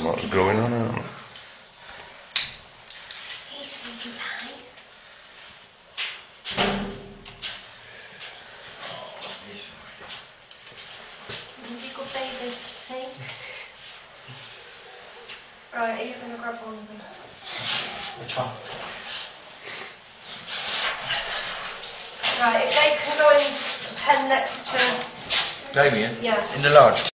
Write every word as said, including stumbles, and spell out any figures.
what's going on, aren't there? Hey, sweetie pie. You good babies, hey? Right, are you going to grab one of them? Which one? Right, if they can go in pen next to... Damien? Yeah. In the large?